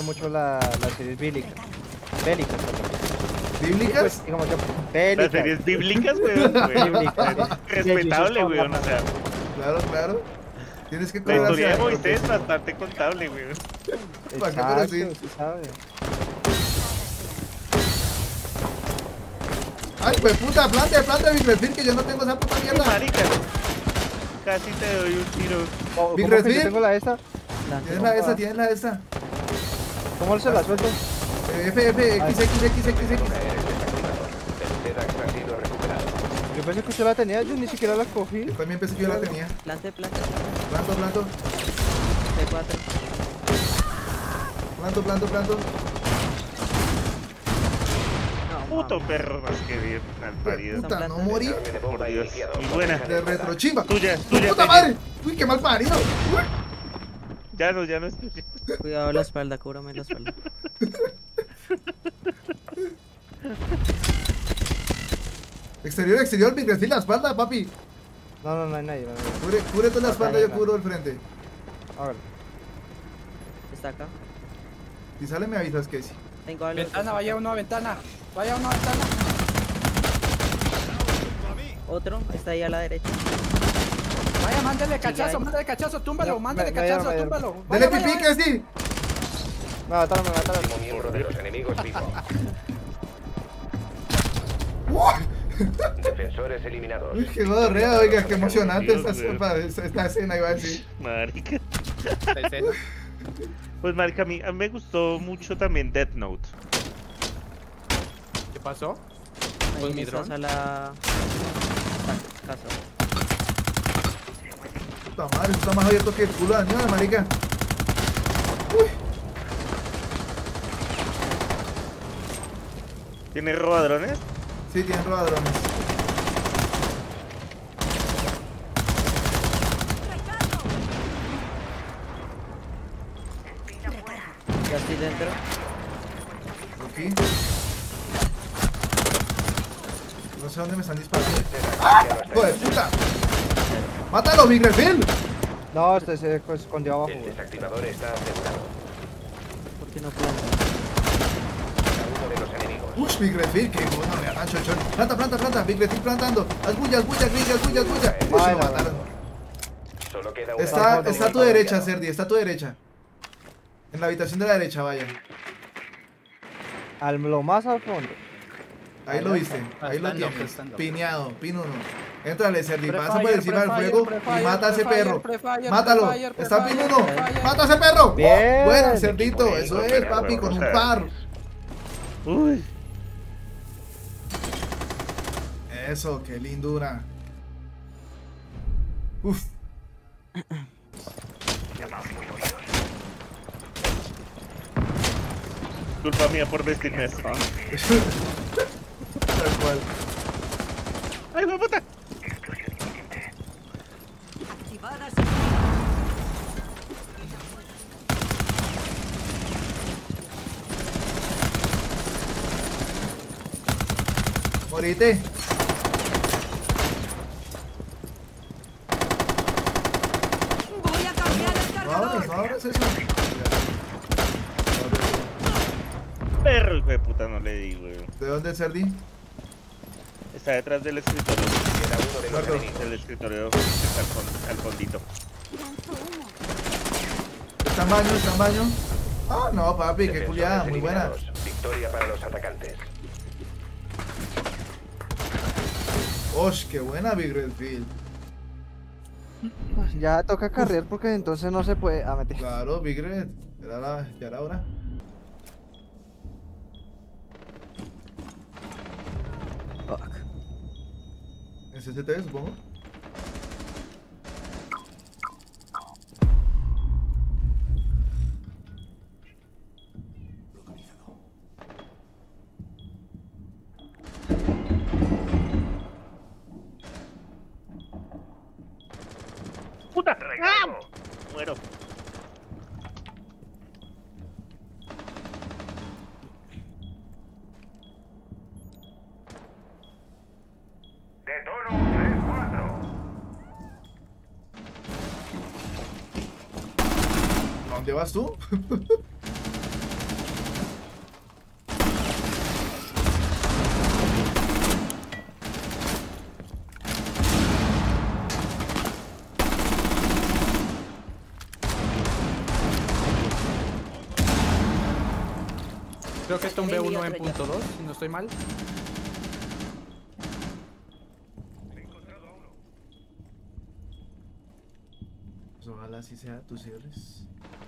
visto mucho las series bíblicas. Bélicas, perdón. ¿Bíblicas? Pues, digamos yo, Las bélicas. series bíblicas, weón. Bíblicas. Respetable, weón, o sea. Claro, claro. Tienes que La correr historia de hacia Moisés es bastante contable, weón. ¿Para qué? Pero sí. Exacto, sí sabe. Ay, pues puta, planta, Big Redfield, que yo no tengo esa puta mierda. Marica, casi te doy un tiro. ¿Cómo Big que yo Redfield. tengo la esta? Tienes la esta. ¿Cómo se la suelto? F, X. Yo pensé que usted la tenía, yo ni siquiera la cogí. Yo también pensé que yo la tenía. Plante. Planto. C4. Planto. Puto perro más que bien, mal parido. Puta, no morí. Por Dios, muy buena. De retrochimba. Tuya, ¡Puta Peña. madre! Uy, qué mal parido. Uy. Ya no es tuya. Cuidado la espalda, cúbrame la espalda. Exterior, Big Redfield, la espalda, papi. No hay nadie. No hay nadie. Cubre toda la espalda, yo cubro el frente. A ver. Está acá. Si sale me avisas que sí. Tengo algo. Ventana, vaya una ventana. Otro, está ahí a la derecha. Vaya, mándale cachazo, túmbalo, mándale cachazo, túmbalo. Dele pipí, que sí. Me mataron. Último miembro de los enemigos vivo. Defensores eliminados. Uy, qué godorrea, oiga, qué emocionante Dios, esta escena, iba a decir. Marica. Pues marica, a mí me gustó mucho también Death Note. ¿Qué pasó? Ahí ¿Con en mi esa dron? sala. Casa. Puta madre, está más abierto que el culo de la marica. Uy, ¿Tiene robadrones? sí, tienen robadrones. Ya estoy dentro. Aquí. No sé dónde me están disparando. ¡Joder, puta! ¡Mátalo, Big Redfield! No, este se escondió abajo. El güey. desactivador está asegurado. ¿Por qué no planta? Uno de los enemigos. Uy, Big Redfield, qué bueno, le arrancho, chon. Planta, Big Redfield plantando. Haz bulla, Gringa. Uy, Bueno, lo mataron. Solo queda una. Está a tu derecha, Serdi, está a tu derecha. En la habitación de la derecha, vaya. Lo más al fondo. Ahí lo viste, ahí lo Está en tienes. loco. Pineado, pin 1. Éntrale, Serdi, pasa por Prefire, encima del prefire, fuego prefire, y mata a ese prefire, perro. prefire, Mátalo, prefire, está pin prefire, 1. prefire. Mata a ese perro. Bien. Buena, Cerdito, eso es, papi, con un par. Uy. Eso, qué lindura. Uf. Culpa mía por vestirme así. Tal cual. ¡Ay, me puta! Morite. Voy a cambiar el cargador. No abres eso. Perro, hijo de puta, no le di, weón. ¿De dónde es Serdi? Está detrás del escritorio. Queda uno de los Muerto. enemigos. Del escritorio que está al fondito. Está en baño. Ah, no, papi, qué Defensores culiada, muy buena. eliminados. Victoria para los atacantes. Osh, qué buena Big Redfield. Ya toca carrear porque entonces no se puede. Ah, metí. Claro, Big Red. Ya era hora. Fuck. En CCT, supongo. ¡Puta! ¡Ah! Muero. Detono 3-4. ¿A dónde vas tú? Creo que tumbé uno en punto 2, si no estoy mal. Pues ojalá así sea, tú cierres.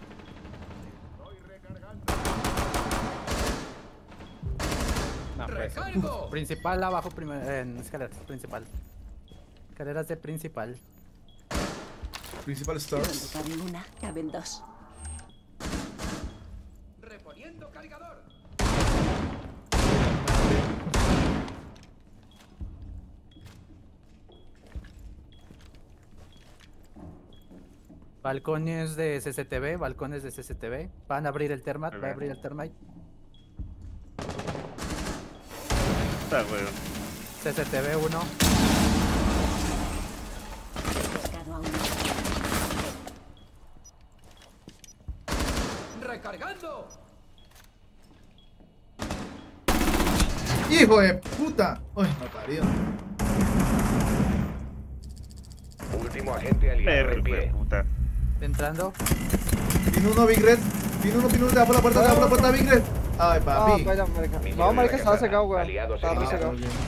No, pues, principal abajo, en escaleras, principal. Escaleras de principal. Principal Donde stars. cabe una, caben dos. Reponiendo cargador. Balcones de CCTV, balcones de CCTV. Van a abrir el termite, va a abrir el termite. Está, weón. CCTV 1. Pescado a uno. ¡Recargando! ¡Hijo de puta! ¡Uy, me parió! Último agente aliado en Perro, pie. puta. Entrando. Pin uno, Big Red. Pin uno, debajo de la puerta, Big Red. Ay, No, papi. vaya, marica. Misión No, marica, estaba fracasada. cegado, weón. Aliados Estaba muy cegado. eliminados.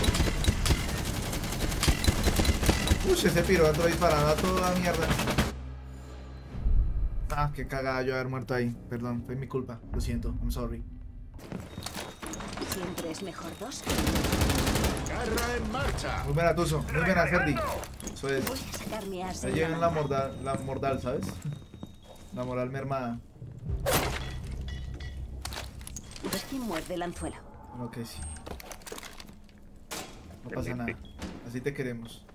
Uy, ese piro entró disparando a toda mierda. Ah, qué cagada yo haber muerto ahí. Perdón, fue mi culpa. Lo siento, I'm sorry. Siempre es mejor dos. Muy buena, Tuzo. Muy buena, Ferdi. Eso es. Voy a sacar mi asa. Ahí en la mordal, ¿sabes? La moral mermada. Ver quién muerde el anzuelo. Bueno, que sí. No pasa nada. Así te queremos.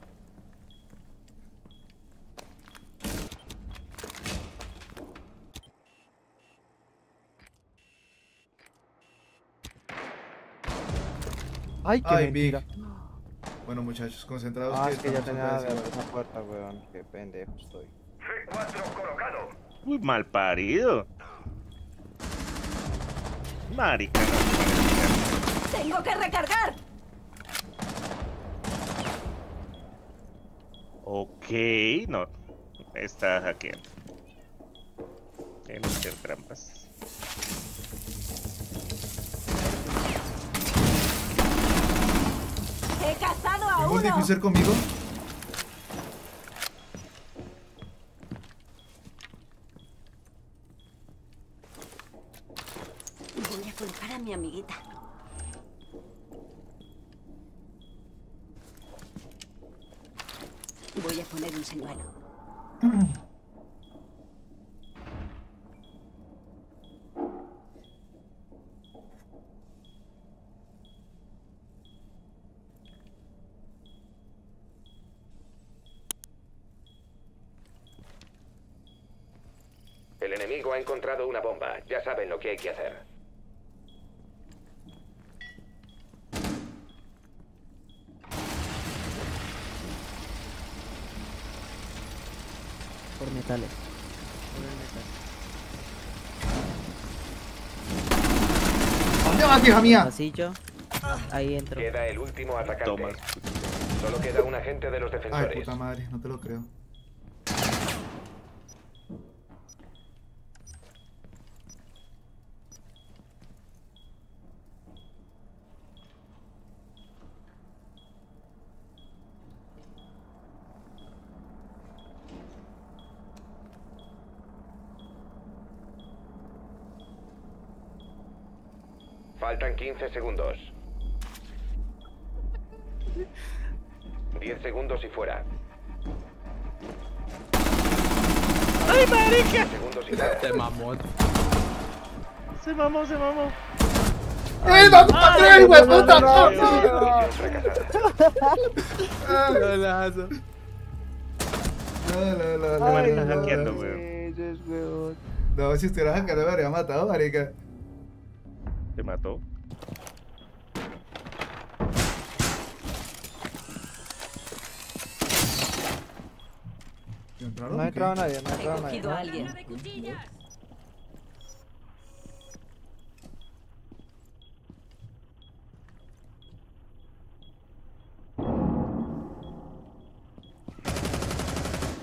Ay, qué Ay, Big. mentira. Bueno, muchachos, concentrados. Ah, es que ya estamos tenía otra vez esa puerta, weón. Qué pendejo estoy. C4 colocado. Uy, mal parido. Marica. ¡Tengo que recargar! Ok, no. Está hackeando. Tiene que hacer trampas. ¡He cazado a ¿Es muy uno! difícil conmigo? Voy a colocar a mi amiguita. Voy a poner un señuelo. El enemigo ha encontrado una bomba. Ya saben lo que hay que hacer. Por metales. Por el metal. ¿Dónde vas, hija mía? Pasillo. Ahí entro. Queda el último atacante. Toma. Solo queda un agente de los Ay, defensores. puta madre, no te lo creo. Faltan 15 segundos. 10 segundos y fuera. ¡Ay, marica! 10 segundos y fuera. Te mamó. Se mamó, se mamó. ¡No te atreves, güey, puta! Misión fracasada. Golazo. Marica hackeando, weón. Ellos, weón. No, si estuviera hackeando me habría matado, marica. Se mató. ¿Entraron No o ha qué? entrado nadie, no ha He entrado nadie. cogido a alguien.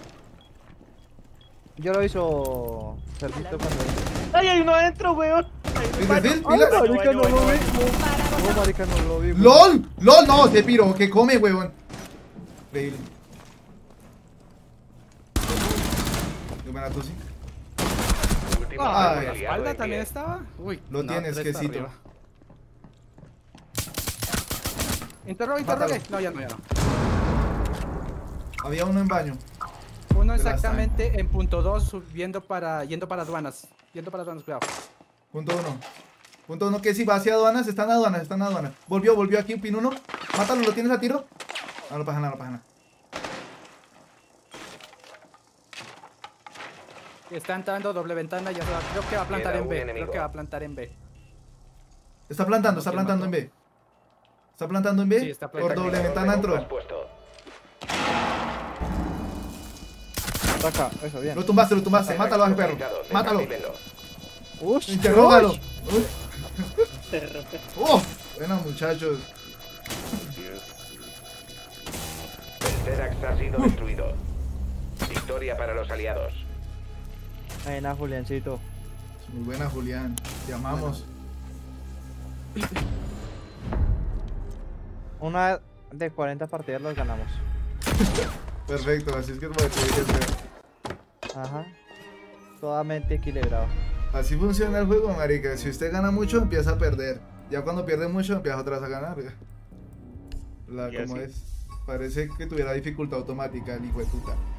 Yo lo hizo Cerdito cuando... ¡Ay, hay uno adentro, weón! ¿Pilas? Marica, no lo vi. No, marica, no lo vi. ¡LOL! ¡LOL! No, te piro, que come, huevón. Increíble. Qué buena tusi. Último Ay. aliado La en espalda pie. también estaba. Uy, Lo no, tienes, 3 para quesito. arriba. Interrogue. No, ya no. Había uno en baño. Uno De la exactamente en punto 2, yendo para aduanas. Yendo para aduanas, cuidado. Punto uno. Punto uno que si va hacia aduanas, están aduanas. Volvió aquí, pin uno. Mátalo, ¿lo tienes a tiro? No pasa nada. Está entrando doble ventana, ya se va. Creo que va a plantar Queda en un B. enemigo. Creo que va a plantar en B. Está plantando en B. ¿Está plantando en B? Sí, está Por plantando. doble ventana entró. Bombas puesto. Acá, eso, bien. Lo tumbaste. Mátalo, bajo perro. Localizados, Mátalo. desactívenlo. Ush, Interrógalo. ush. ¡Oh! Buenos muchachos. El Terax ha sido destruido. Victoria para los aliados. Buena, Juliancito. Muy buena, Julián. Te amamos. Una de 40 partidas las ganamos. Perfecto, así es que como te dije, Ajá. Totalmente equilibrado. así funciona el juego, marica. Si usted gana mucho, empieza a perder. Ya cuando pierde mucho, empieza otra vez a ganar. Y Como así. es. Parece que tuviera dificultad automática el hijo de puta.